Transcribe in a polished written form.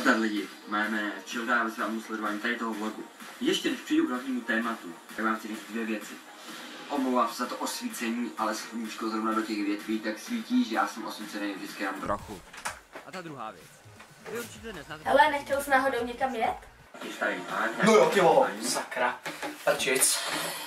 Nazdar lidi, máme čildáme se vám sledování tady toho vlogu. Ještě než přijdu k hlavnímu tématu, tak vám chci říct dvě věci. Omlouvám se za to osvícení, ale sluníčko zrovna do těch větví tak svítí, že já jsem osvícený vždycky mám trochu. A ta druhá věc. Vy určitě neznáte... Hele, nechtěl jsi náhodou někam jet? Tady, No jo, ty vole, sakra. Prčic.